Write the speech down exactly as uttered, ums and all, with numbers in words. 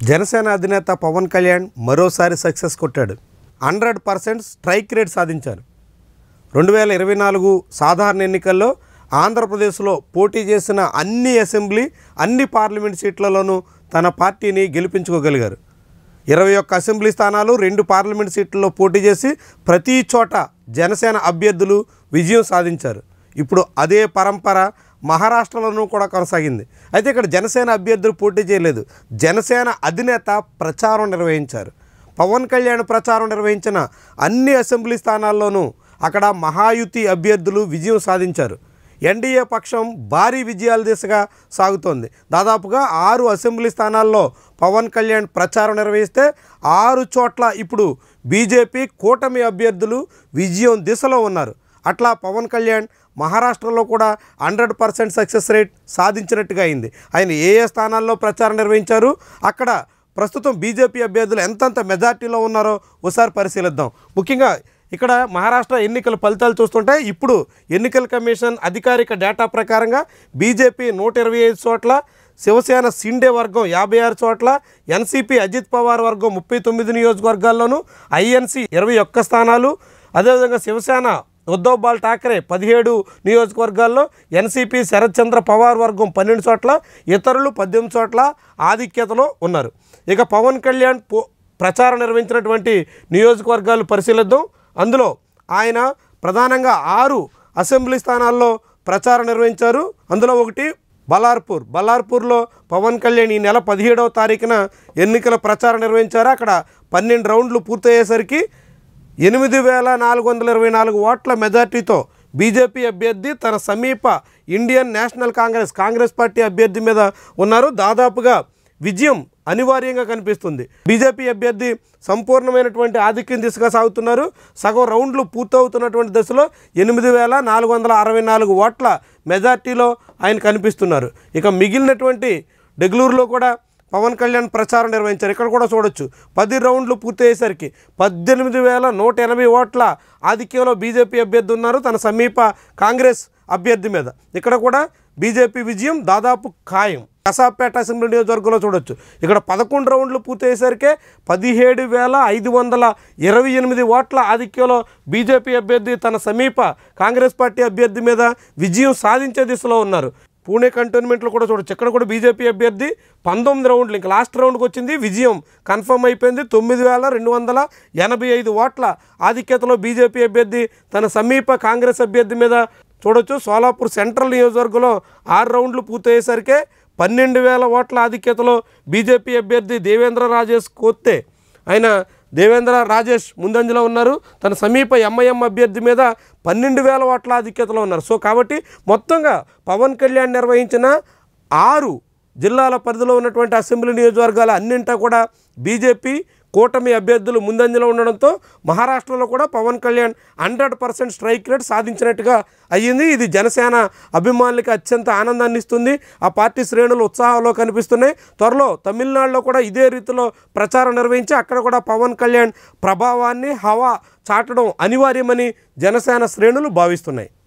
జనసేన అధినేత పవన్ కళ్యాణ్ మరోసారి సక్సెస్ కొట్టాడు. హండ్రెడ్ పర్సెంట్ స్ట్రైక్ రేట్ సాధించారు. రెండు వేల ఇరవై నాలుగు సాధారణ ఎన్నికల్లో ఆంధ్రప్రదేశ్లో పోటీ చేసిన అన్ని అసెంబ్లీ అన్ని పార్లమెంట్ సీట్లలోనూ తన పార్టీని గెలిపించుకోగలిగారు. ఇరవై ఒక్క అసెంబ్లీ స్థానాలు రెండు పార్లమెంట్ సీట్లలో పోటీ చేసి ప్రతి చోట జనసేన అభ్యర్థులు విజయం సాధించారు. ఇప్పుడు అదే పరంపర మహారాష్ట్రలోనూ కూడా కొనసాగింది. అయితే ఇక్కడ జనసేన అభ్యర్థులు పోటీ చేయలేదు. జనసేన అధినేత ప్రచారం నిర్వహించారు. పవన్ కళ్యాణ్ ప్రచారం నిర్వహించిన అన్ని అసెంబ్లీ స్థానాల్లోనూ అక్కడ మహాయుతి అభ్యర్థులు విజయం సాధించారు. ఎన్డీఏ పక్షం భారీ విజయాల దిశగా సాగుతోంది. దాదాపుగా ఆరు అసెంబ్లీ స్థానాల్లో పవన్ కళ్యాణ్ ప్రచారం నిర్వహిస్తే ఆరు చోట్ల ఇప్పుడు బీజేపీ కూటమి అభ్యర్థులు విజయం దిశలో ఉన్నారు. అట్లా పవన్ కళ్యాణ్ మహారాష్ట్రలో కూడా హండ్రెడ్ పర్సెంట్ సక్సెస్ రేట్ సాధించినట్టుగా అయింది. ఆయన ఏ ఏ స్థానాల్లో ప్రచారం నిర్వహించారు, అక్కడ ప్రస్తుతం బీజేపీ అభ్యర్థులు ఎంతంత మెజార్టీలో ఉన్నారో ఒకసారి పరిశీలిద్దాం. ముఖ్యంగా ఇక్కడ మహారాష్ట్ర ఎన్నికల ఫలితాలు చూస్తుంటే ఇప్పుడు ఎన్నికల కమిషన్ అధికారిక డేటా ప్రకారంగా బీజేపీ నూట ఇరవై ఐదు చోట్ల, శివసేన షిండే వర్గం యాభై ఆరు చోట్ల, ఎన్సీపీ అజిత్ పవార్ వర్గం ముప్పై తొమ్మిది నియోజకవర్గాల్లోనూ, ఐఎన్సీ ఇరవై ఒక్క స్థానాలు, అదేవిధంగా శివసేన ఉద్ధవ్ బాల్ ఠాక్రే పదిహేడు నియోజకవర్గాల్లో, ఎన్సీపీ శరత్ చంద్ర పవార్ వర్గం పన్నెండు చోట్ల, ఇతరులు పద్దెనిమిది చోట్ల ఆధిక్యతలో ఉన్నారు. ఇక పవన్ కళ్యాణ్ పో ప్రచారం నిర్వహించినటువంటి నియోజకవర్గాలు పరిశీలిద్దాం. అందులో ఆయన ప్రధానంగా ఆరు అసెంబ్లీ స్థానాల్లో ప్రచారం నిర్వహించారు. అందులో ఒకటి బలార్పూర్. బలార్పూర్లో పవన్ కళ్యాణ్ ఈ నెల పదిహేడవ తారీఖున ఎన్నికల ప్రచారం నిర్వహించారు. అక్కడ పన్నెండు రౌండ్లు పూర్తయ్యేసరికి ఎనిమిది వేల నాలుగు వందల ఇరవై నాలుగు ఓట్ల మెజార్టీతో బీజేపీ అభ్యర్థి తన సమీప Indian National Congress Congress party అభ్యర్థి మీద ఉన్నారు. దాదాపుగా విజయం అనివార్యంగా కనిపిస్తుంది. బీజేపీ అభ్యర్థి సంపూర్ణమైనటువంటి ఆధిక్యం దిశగా సాగుతున్నారు. సగం రౌండ్లు పూర్తవుతున్నటువంటి దశలో ఎనిమిది వేల నాలుగు వందల అరవై నాలుగు ఓట్ల మెజార్టీలో ఆయన కనిపిస్తున్నారు. ఇక మిగిలినటువంటి డెగ్లూరులో కూడా పవన్ కళ్యాణ్ ప్రచారం నిర్వహించారు. ఇక్కడ కూడా చూడొచ్చు, పది రౌండ్లు పూర్తయ్యేసరికి పద్దెనిమిది వేల నూట ఎనభై ఓట్ల ఆధిక్యంలో బీజేపీ అభ్యర్థి ఉన్నారు తన సమీప కాంగ్రెస్ అభ్యర్థి మీద. ఇక్కడ కూడా బీజేపీ విజయం దాదాపు ఖాయం. కసాపేట అసెంబ్లీ నియోజకవర్గంలో చూడొచ్చు, ఇక్కడ పదకొండు రౌండ్లు పూర్తయ్యేసరికి పదిహేడు వేల ఐదు వందల ఇరవై ఎనిమిది ఓట్ల ఆధిక్యంలో బీజేపీ అభ్యర్థి తన సమీప కాంగ్రెస్ పార్టీ అభ్యర్థి మీద విజయం సాధించే దిశలో ఉన్నారు. పూణే కంటోన్మెంట్లో కూడా చూడొచ్చు, ఇక్కడ కూడా బీజేపీ అభ్యర్థి పంతొమ్మిది రౌండ్లు ఇంకా లాస్ట్ రౌండ్కి వచ్చింది, విజయం కన్ఫర్మ్ అయిపోయింది. తొమ్మిది వేల రెండు వందల ఎనభై ఐదు ఓట్ల ఆధిక్యతలో బీజేపీ అభ్యర్థి తన సమీప కాంగ్రెస్ అభ్యర్థి మీద చూడొచ్చు. సోలాపూర్ సెంట్రల్ నియోజకవర్గంలో ఆరు రౌండ్లు పూర్తయ్యేసరికి పన్నెండు వేల ఓట్ల ఆధిక్యతలో బీజేపీ అభ్యర్థి దేవేంద్ర రాజేష్ కోత్తే ఆయన దేవేంద్ర రాజేష్ ముందంజలో ఉన్నారు. తన సమీప ఎంఐఎం అభ్యర్థి మీద పన్నెండు వేల ఓట్ల ఆధిక్యతలో ఉన్నారు. సో కాబట్టి మొత్తంగా పవన్ కళ్యాణ్ నిర్వహించిన ఆరు జిల్లాల పరిధిలో ఉన్నటువంటి అసెంబ్లీ నియోజకవర్గాల అన్నింటా కూడా బీజేపీ కూటమి అభ్యర్థులు ముందంజలో ఉండడంతో మహారాష్ట్రలో కూడా Pawan Kalyan hundred percent strike rate సాధించినట్టుగా అయ్యింది. ఇది జనసేన అభిమానులకి అత్యంత ఆనందాన్ని ఇస్తుంది. ఆ పార్టీ శ్రేణులు ఉత్సాహంలో కనిపిస్తున్నాయి. త్వరలో తమిళనాడులో కూడా ఇదే రీతిలో ప్రచారం నిర్వహించి అక్కడ కూడా పవన్ కళ్యాణ్ ప్రభావాన్ని హవా చాటడం అనివార్యమని జనసేన శ్రేణులు భావిస్తున్నాయి.